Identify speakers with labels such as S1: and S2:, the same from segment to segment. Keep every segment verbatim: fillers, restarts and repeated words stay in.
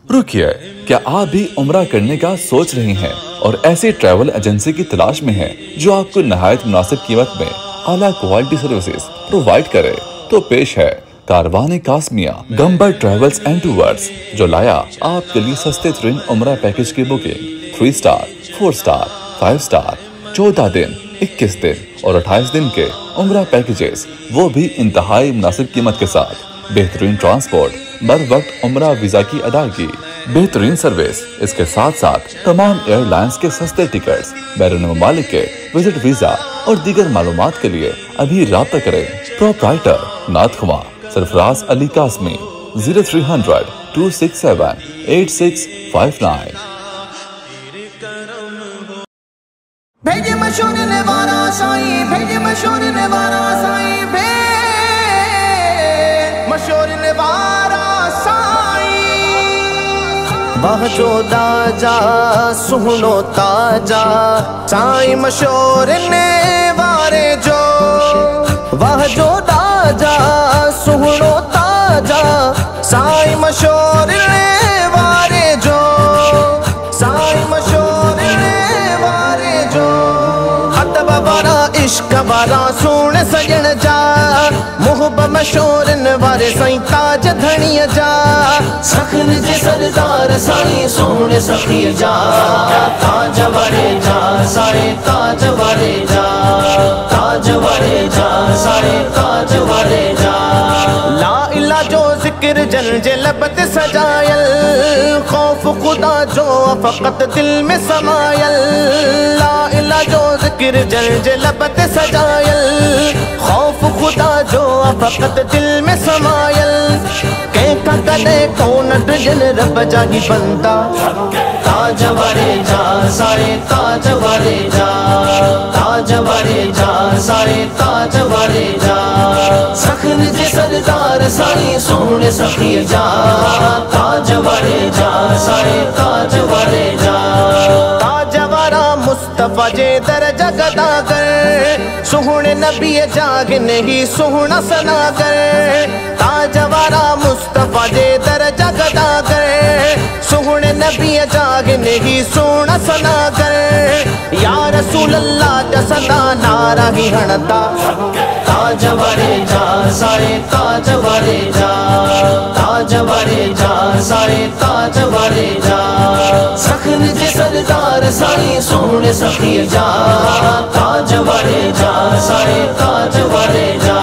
S1: रुकिए, क्या आप भी उम्रा करने का सोच रहे हैं और ऐसी ट्रैवल एजेंसी की तलाश में हैं जो आपको नहायत मुनासिब कीमत में आला क्वालिटी सर्विसेज प्रोवाइड करे? तो पेश है कारवान कास्मिया गंबर ट्रैवल्स एंड टूर्स, जो लाया आपके लिए सस्ते तरीन उम्रा पैकेज की booking three star, four star, five star, चौदह दिन, इक्कीस दिन और अट्ठाईस दिन के उम्रा पैकेजेस, वो भी इंतहाई मुनासिब कीमत के साथ। बेहतरीन ट्रांसपोर्ट, बर वक्त उम्रा वीजा की अदायगी, बेहतरीन सर्विस, इसके साथ साथ तमाम एयरलाइंस के सस्ते टिकट्स, बैरून ममालिक के विजिट वीजा और दीगर मालूमात के लिए अभी राब्ता करें। प्रोप्राइटर नाथखुमा Sarfaraz Ali Qasmi, zero three hundred two six seven eight six five nine.
S2: भेजे मशहूर निवारा साईं, भेजे मशहूर निवारा साईं, भे मशहूर निवारा साईं। वाह जो दाजा सुहनो ताजा साईं मशहूर निवारे जो, वाह जो दाजा सुहनो ताजा साईं मशहूर निवारे जो, साईं मशहूर निवारे जो। अदब वारा इश्क वारा सुन सजन जा, मुहब मशहूर वारे साईं ताज धणीअ जा। सखन जे सरदार साईं सोने सखी जा, ताज वारे जा साईं ताज वारे जा, ताज वारे जा साईं ताज वारे जा। ला इला जो जिक्र जन जे लबत सजायल, खौफ खुदा जो फकत दिल में समायल। ला इला जो जिक्र जन जे लबत सजायल, खौफ खुदा जो फकत दिल में समायल। कहका कदे कौन डजन रब जागी बंदा, ताज वारे जा सारे ताज वारे जा, ताज वारे जा सारे ताज वारे जा। सखन जे सरदार साईं सोने सखी जा, ताज वारे जा सारे ताज वारे जा। ताज वारा मुस्तफा जे दरजा गदा कर, सुहने नबी जाग नहीं सुहना सना कर। ताज वारा मुस्तफा जे दरजा गदा कर, सुहने नबी जाग नहीं सुहना सना कर। या रसूल अल्लाह जसदा नारा ही हणदा, ताज वारे जा सारे ताज वारे जा, ताज वारे जा सारे ताज वारे जा। सखन जे सरदार साईं सोने सखी जा, ताज वारे जा सारे ताज वारे जा।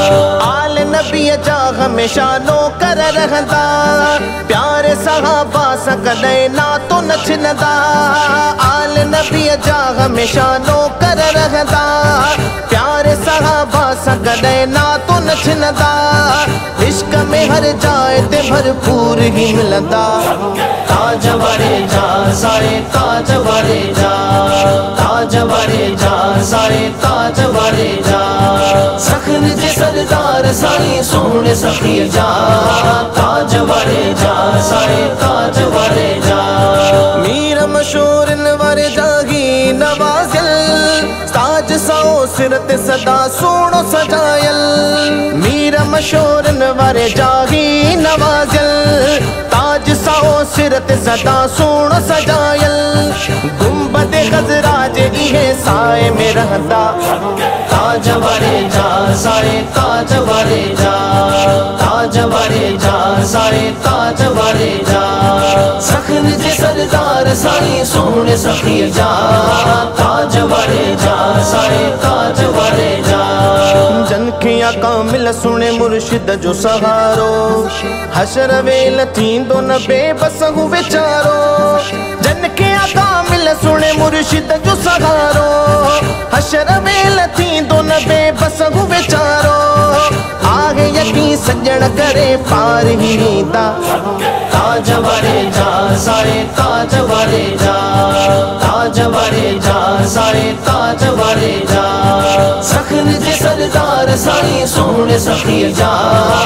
S2: आल नबी जा हमेशा नौकर रहंदा, प्यारे सहाबा सकदे ना तो नचनदा। आल नबी जा हमेशा नौकर रहंदा, प्यारे सहाबा सकदे ना तो नचनदा। इश्क में हर जाए ते भरपूर ही मिलदा, ताज वारे जा सारे ताज वारे जा, ताज वारे जा सारे ताज वारे जा। सखन जे सरदार साईं सोने सखी जा, ताज वारे जा सारे ताज वारे जा। मीर मशहूर वारे जागी नवाज़िल, ताज साओ सिरत सदा सोनो सजायल। मीर मशहूर वारे जागी नवाज़िल, ताज साओ सिरत सदा सोनो सजायल। गुंबद खजरा जे इहे साए में रहंदा, ताज वारे जा सारे ताज वारे जा, ताज वारे जा सारे ताज वारे जा। सखन जे सरदार साईं सोने सखी जा, ताज वारे जा सारे ताज वारे जा। जनखिया कामिल सुने मुर्शिद जो सहारो, हशर वेल थींदो न बेबस हूँ बेचारो। जनखिया कामिल सुने मुर्शिद जो सहारो, हशर वेल थींदो न बेबस हूँ बेचारो। आगे यकीन सजण करे पार ही दा, ताज वारे जा सारे ताज वारे जा, ताज वारे जा सारे ताज वारे जा। सखन जे सरदार साईं सोने सखी जा,